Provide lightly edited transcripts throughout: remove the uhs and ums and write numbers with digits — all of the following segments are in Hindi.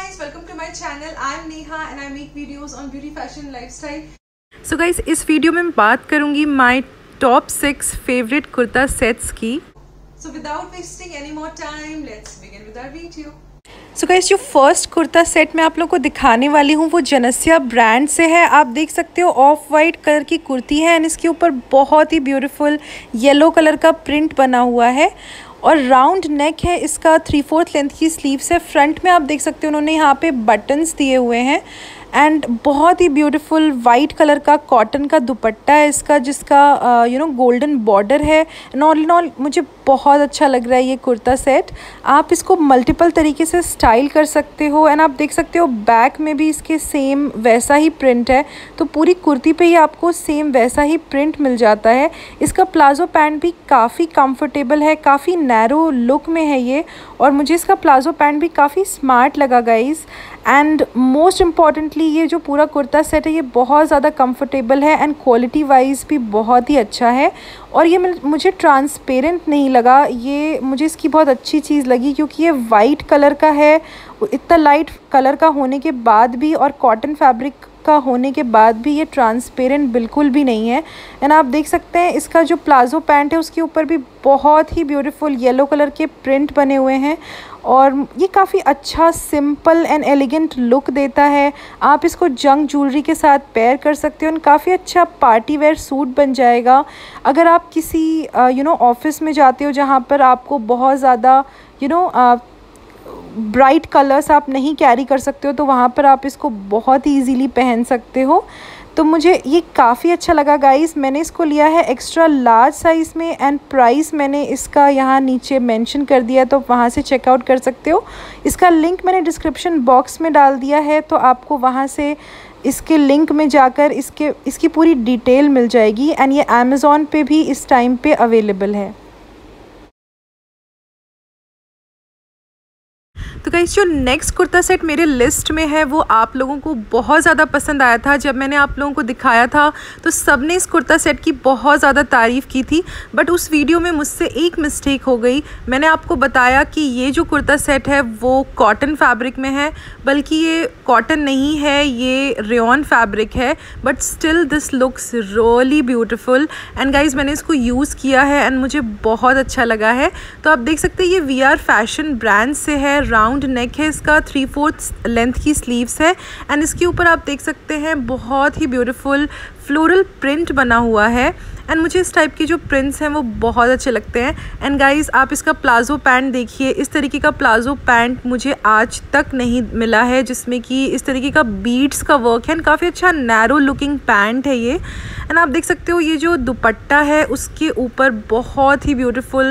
guys, welcome to my channel. I'm Neha and I make videos on beauty, fashion, lifestyle. So guys, इस वीडियो में मैं बात करूंगी my top 6 favourite kurta sets की। So without wasting any more time, let's begin with our video. So guys, जो फर्स्ट कुर्ता सेट मैं आप लोगों को दिखाने वाली हूँ वो जनस्या ब्रांड से है। आप देख सकते हो ऑफ वाइट कलर की कुर्ती है एंड इसके ऊपर बहुत ही ब्यूटीफुल येलो कलर का प्रिंट बना हुआ है और राउंड नेक है। इसका 3/4 लेंथ की स्लीव्स है। फ्रंट में आप देख सकते हो उन्होंने यहाँ पे बटन्स दिए हुए हैं एंड बहुत ही ब्यूटीफुल वाइट कलर का कॉटन का दुपट्टा है इसका, जिसका गोल्डन बॉर्डर है। एंड ऑल इन ऑल मुझे बहुत अच्छा लग रहा है ये कुर्ता सेट। आप इसको मल्टीपल तरीके से स्टाइल कर सकते हो एंड आप देख सकते हो बैक में भी इसके सेम वैसा ही प्रिंट है, तो पूरी कुर्ती पे ही आपको सेम वैसा ही प्रिंट मिल जाता है। इसका प्लाजो पैंट भी काफ़ी कंफर्टेबल है, काफ़ी नैरो लुक में है ये, और मुझे इसका प्लाजो पैंट भी काफ़ी स्मार्ट लगा गाइस। एंड मोस्ट इम्पॉर्टेंटली ये जो पूरा कुर्ता सेट है ये बहुत ज़्यादा कंफर्टेबल है एंड क्वालिटी वाइज भी बहुत ही अच्छा है। और ये मुझे ट्रांसपेरेंट नहीं लगा, ये मुझे इसकी बहुत अच्छी चीज़ लगी क्योंकि ये वाइट कलर का है, इतना लाइट कलर का होने के बाद भी और कॉटन फैब्रिक का होने के बाद भी ये ट्रांसपेरेंट बिल्कुल भी नहीं है। एंड आप देख सकते हैं इसका जो प्लाजो पैंट है उसके ऊपर भी बहुत ही ब्यूटीफुल येलो कलर के प्रिंट बने हुए हैं और ये काफ़ी अच्छा सिंपल एंड एलिगेंट लुक देता है। आप इसको जंक ज्वेलरी के साथ पेयर कर सकते हो और काफ़ी अच्छा पार्टी वेयर सूट बन जाएगा। अगर आप किसी ऑफिस में जाते हो जहाँ पर आपको बहुत ज़्यादा ब्राइट कलर्स आप नहीं कैरी कर सकते हो तो वहाँ पर आप इसको बहुत ही ईजीली पहन सकते हो। तो मुझे ये काफ़ी अच्छा लगा गाइस। मैंने इसको लिया है एक्स्ट्रा लार्ज साइज़ में एंड प्राइस मैंने इसका यहाँ नीचे मेंशन कर दिया है, तो वहाँ से चेकआउट कर सकते हो। इसका लिंक मैंने डिस्क्रिप्शन बॉक्स में डाल दिया है, तो आपको वहाँ से इसके लिंक में जाकर इसकी पूरी डिटेल मिल जाएगी। एंड ये अमेज़ॉन पे भी इस टाइम पे अवेलेबल है। तो गाइस, जो नेक्स्ट कुर्ता सेट मेरे लिस्ट में है वो आप लोगों को बहुत ज़्यादा पसंद आया था। जब मैंने आप लोगों को दिखाया था तो सबने इस कुर्ता सेट की बहुत ज़्यादा तारीफ़ की थी, बट उस वीडियो में मुझसे एक मिस्टेक हो गई। मैंने आपको बताया कि ये जो कुर्ता सेट है वो कॉटन फैब्रिक में है, बल्कि ये कॉटन नहीं है, ये रेयॉन फैब्रिक है, but still this looks really beautiful. And guys, मैंने इसको यूज़ किया है एंड मुझे बहुत अच्छा लगा है। तो आप देख सकते हैं ये VR फैशन ब्रांड से है, राउंड नेक है इसका, 3/4 लेंथ की स्लीव्स है एंड इसके ऊपर आप देख सकते हैं बहुत ही ब्यूटीफुल फ्लोरल प्रिंट बना हुआ है। एंड मुझे इस टाइप के जो प्रिंट्स हैं वो बहुत अच्छे लगते हैं। एंड गाइस, आप इसका प्लाजो पैंट देखिए, इस तरीके का प्लाजो पैंट मुझे आज तक नहीं मिला है जिसमें कि इस तरीके का बीड्स का वर्क है एंड काफ़ी अच्छा नैरो लुकिंग पैंट है ये। एंड आप देख सकते हो ये जो दुपट्टा है उसके ऊपर बहुत ही ब्यूटीफुल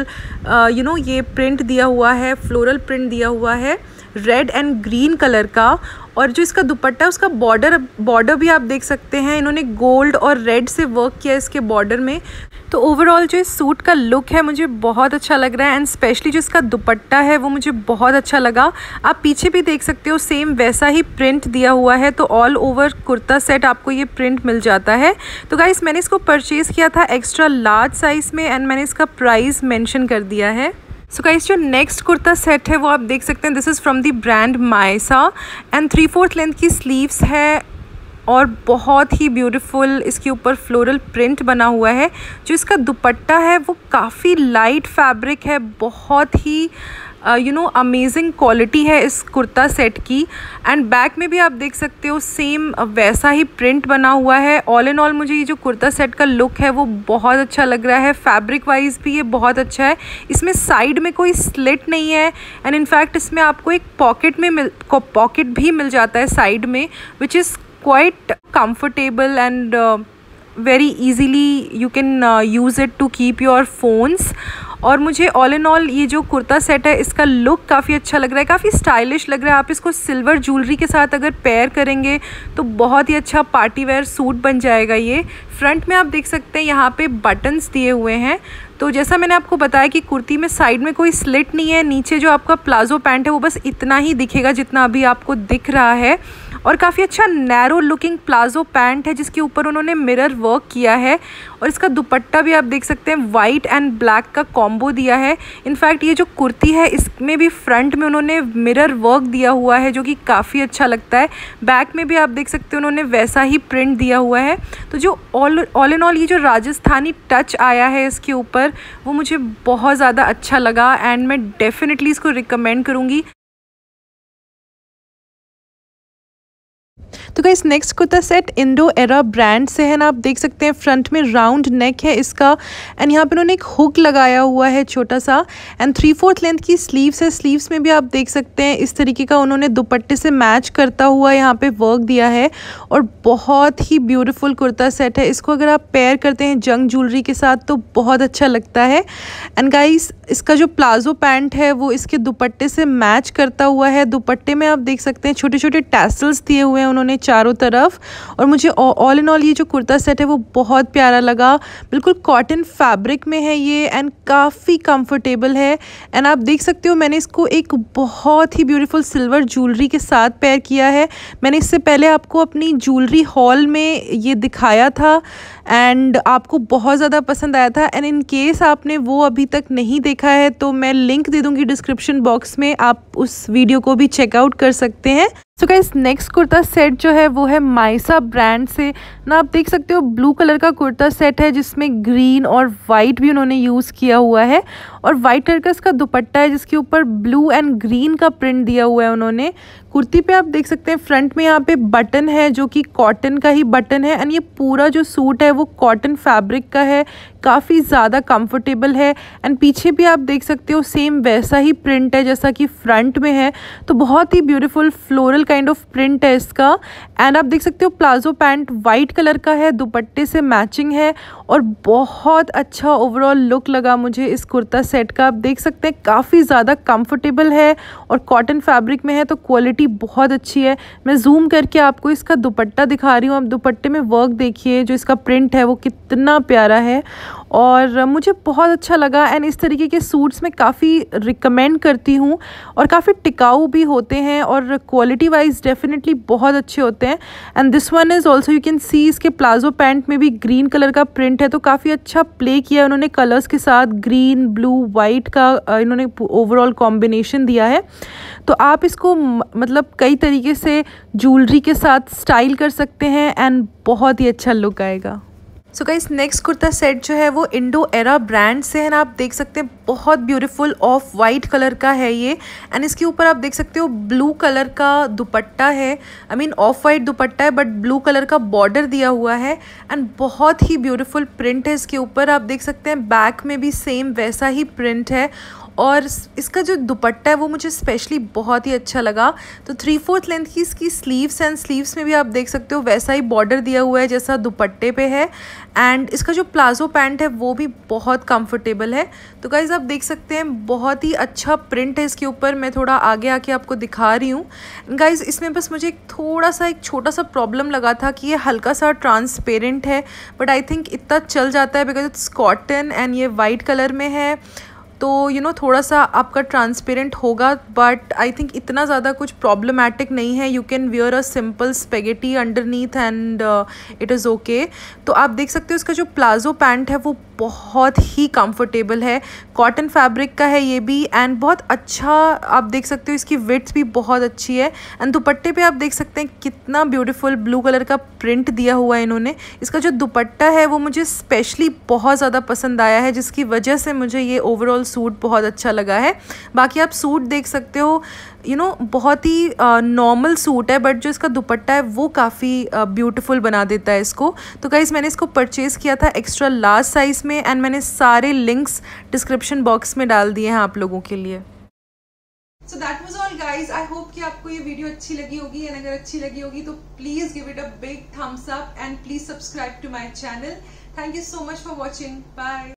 ये प्रिंट दिया हुआ है, फ्लोरल प्रिंट दिया हुआ है रेड एंड ग्रीन कलर का। और जो इसका दुपट्टा है उसका बॉर्डर भी आप देख सकते हैं, इन्होंने गोल्ड और रेड से वर्क किया इसके बॉर्डर में। तो ओवरऑल जो इस सूट का लुक है मुझे बहुत अच्छा लग रहा है एंड स्पेशली जो इसका दुपट्टा है वो मुझे बहुत अच्छा लगा। आप पीछे भी देख सकते हो सेम वैसा ही प्रिंट दिया हुआ है, तो ऑल ओवर कुर्ता सेट आपको ये प्रिंट मिल जाता है। तो गाइस, मैंने इसको परचेज़ किया था एक्स्ट्रा लार्ज साइज़ में एंड मैंने इसका प्राइस मेंशन कर दिया है। सो गाइस, जो नेक्स्ट कुर्ता सेट है वो आप देख सकते हैं, this is from the brand Maysa and 3/4 length की स्लीव्स है और बहुत ही ब्यूटीफुल इसके ऊपर फ्लोरल प्रिंट बना हुआ है। जो इसका दुपट्टा है वो काफ़ी लाइट फैब्रिक है, बहुत ही अमेजिंग क्वालिटी है इस कुर्ता सेट की। एंड बैक में भी आप देख सकते हो सेम वैसा ही प्रिंट बना हुआ है। ऑल इन ऑल मुझे ये जो कुर्ता सेट का लुक है वो बहुत अच्छा लग रहा है। फैब्रिक वाइज भी ये बहुत अच्छा है। इसमें साइड में कोई स्लिट नहीं है एंड इनफैक्ट इसमें आपको एक पॉकेट भी मिल जाता है साइड में, which is quite comfortable and very easily you can use it to keep your phones। और मुझे ऑल इन ऑल ये जो कुर्ता सेट है इसका लुक काफ़ी अच्छा लग रहा है, काफ़ी स्टाइलिश लग रहा है। आप इसको सिल्वर ज्वेलरी के साथ अगर पेयर करेंगे तो बहुत ही अच्छा पार्टी वेयर सूट बन जाएगा ये। फ्रंट में आप देख सकते हैं यहाँ पे बटन्स दिए हुए हैं। तो जैसा मैंने आपको बताया कि कुर्ती में साइड में कोई स्लिट नहीं है, नीचे जो आपका प्लाजो पैंट है वो बस इतना ही दिखेगा जितना अभी आपको दिख रहा है। और काफ़ी अच्छा नैरो लुकिंग प्लाजो पैंट है जिसके ऊपर उन्होंने मिरर वर्क किया है। और इसका दुपट्टा भी आप देख सकते हैं वाइट एंड ब्लैक का कॉम्बो दिया है। इनफैक्ट ये जो कुर्ती है इसमें भी फ्रंट में उन्होंने मिरर वर्क दिया हुआ है जो कि काफ़ी अच्छा लगता है। बैक में भी आप देख सकते हैं उन्होंने वैसा ही प्रिंट दिया हुआ है। तो जो ऑल इन ऑल ये जो राजस्थानी टच आया है इसके ऊपर वो मुझे बहुत ज़्यादा अच्छा लगा एंड मैं डेफिनेटली इसको रिकमेंड करूँगी। तो guys next kurta set Indo Era brand से है ना, आप देख सकते हैं फ्रंट में राउंड नेक है इसका एंड यहाँ पे उन्होंने एक हुक लगाया हुआ है छोटा सा एंड 3/4 लेंथ की स्लीव्स है। स्लीव्स में भी आप देख सकते हैं इस तरीके का उन्होंने दुपट्टे से मैच करता हुआ यहाँ पे वर्क दिया है और बहुत ही ब्यूटीफुल कुर्ता सेट है। इसको अगर आप पेयर करते हैं जंग ज्वेलरी के साथ तो बहुत अच्छा लगता है। एंड गाइस इसका जो प्लाजो पैंट है वो इसके दुपट्टे से मैच करता हुआ है। दुपट्टे में आप देख सकते हैं छोटे छोटे टैसल्स दिए हुए हैं उन्होंने चारों तरफ और मुझे ऑल इन ऑल ये जो कुर्ता सेट है वो बहुत प्यारा लगा। बिल्कुल कॉटन फैब्रिक में है ये एंड काफ़ी कंफर्टेबल है। एंड आप देख सकते हो मैंने इसको एक बहुत ही ब्यूटीफुल सिल्वर ज्वेलरी के साथ पेयर किया है। मैंने इससे पहले आपको अपनी ज्वेलरी हॉल में ये दिखाया था एंड आपको बहुत ज़्यादा पसंद आया था। एंड इन केस आपने वो अभी तक नहीं देखा है तो मैं लिंक दे दूँगी डिस्क्रिप्शन बॉक्स में, आप उस वीडियो को भी चेकआउट कर सकते हैं। So guys next kurta set जो है वो है माइसा ब्रांड से ना, आप देख सकते हो ब्लू कलर का कुर्ता सेट है जिसमें ग्रीन और वाइट भी उन्होंने यूज़ किया हुआ है और वाइट कलर का इसका दुपट्टा है जिसके ऊपर ब्लू एंड ग्रीन का प्रिंट दिया हुआ है उन्होंने। कुर्ती पे आप देख सकते हैं फ्रंट में यहाँ पे बटन है जो कि कॉटन का ही बटन है एंड ये पूरा जो सूट है वो कॉटन फैब्रिक का है, काफ़ी ज़्यादा कंफर्टेबल है। एंड पीछे भी आप देख सकते हो सेम वैसा ही प्रिंट है जैसा कि फ्रंट में है, तो बहुत ही beautiful floral kind of print है इसका। एंड आप देख सकते हो प्लाजो पैंट वाइट कलर का है, दुपट्टे से मैचिंग है और बहुत अच्छा ओवरऑल लुक लगा मुझे इस कुर्ता सेट का। आप देख सकते हैं काफ़ी ज़्यादा कंफर्टेबल है और कॉटन फैब्रिक में है तो क्वालिटी बहुत अच्छी है। मैं जूम करके आपको इसका दुपट्टा दिखा रही हूँ, आप दुपट्टे में वर्क देखिए, जो इसका प्रिंट है वो कितना प्यारा है और मुझे बहुत अच्छा लगा। एंड इस तरीके के सूट्स मैं काफ़ी रिकमेंड करती हूँ और काफ़ी टिकाऊ भी होते हैं और क्वालिटी वाइज डेफिनेटली बहुत अच्छे होते हैं। And this one is also you can see इसके प्लाजो पैंट में भी ग्रीन कलर का प्रिंट है तो काफ़ी अच्छा प्ले किया है उन्होंने कलर्स के साथ, ग्रीन ब्लू वाइट का इन्होंने ओवरऑल कॉम्बिनेशन दिया है। तो आप इसको मतलब कई तरीके से ज्वेलरी के साथ स्टाइल कर सकते हैं एंड बहुत ही अच्छा लुक आएगा। So guys next kurta set जो है वो इंडो एरा ब्रांड से है ना, आप देख सकते हैं बहुत ब्यूटीफुल ऑफ वाइट कलर का है ये एंड इसके ऊपर आप देख सकते हो ब्लू कलर का दुपट्टा है, I mean off white dupatta है बट ब्लू कलर का बॉर्डर दिया हुआ है एंड बहुत ही ब्यूटीफुल प्रिंट है इसके ऊपर। आप देख सकते हैं बैक में भी सेम वैसा ही प्रिंट है और इसका जो दुपट्टा है वो मुझे स्पेशली बहुत ही अच्छा लगा। तो 3/4 लेंथ की इसकी स्लीव्स एंड स्लीव्स में भी आप देख सकते हो वैसा ही बॉर्डर दिया हुआ है जैसा दुपट्टे पे है एंड इसका जो प्लाजो पैंट है वो भी बहुत कंफर्टेबल है। तो गाइज आप देख सकते हैं बहुत ही अच्छा प्रिंट है इसके ऊपर। मैं थोड़ा आगे आके आपको दिखा रही हूँ गाइज। इसमें बस मुझे एक छोटा सा प्रॉब्लम लगा था कि ये हल्का सा ट्रांसपेरेंट है बट आई थिंक इतना चल जाता है बिकॉज इट्स कॉटन एंड ये वाइट कलर में है तो थोड़ा सा आपका ट्रांसपेरेंट होगा बट आई थिंक इतना ज़्यादा कुछ प्रॉब्लमैटिक नहीं है। You can wear a simple spaghetti underneath and it is okay. तो आप देख सकते हो इसका जो प्लाजो पैंट है वो बहुत ही कंफर्टेबल है, कॉटन फैब्रिक का है ये भी एंड बहुत अच्छा आप देख सकते हो इसकी विड्थ भी बहुत अच्छी है एंड दुपट्टे पे आप देख सकते हैं कितना ब्यूटीफुल ब्लू कलर का प्रिंट दिया हुआ है इन्होंने। इसका जो दुपट्टा है वो मुझे स्पेशली बहुत ज़्यादा पसंद आया है जिसकी वजह से मुझे ये ओवरऑल सूट बहुत अच्छा लगा है। बाकी आप सूट देख सकते हो बहुत ही नॉर्मल सूट है बट जो इसका दुपट्टा है वो काफ़ी ब्यूटीफुल बना देता है इसको। तो गाइस मैंने इसको परचेज़ किया था एक्स्ट्रा लार्ज साइज़ में एंड मैंने सारे लिंक्स डिस्क्रिप्शन बॉक्स में डाल दिए हैं आप लोगों के लिए। So that was all guys. I hope कि आपको ये वीडियो अच्छी लगी होगी एंड अगर अच्छी लगी होगी तो please give it a big thumbs up and please subscribe to my channel. Thank you so much for watching. Bye.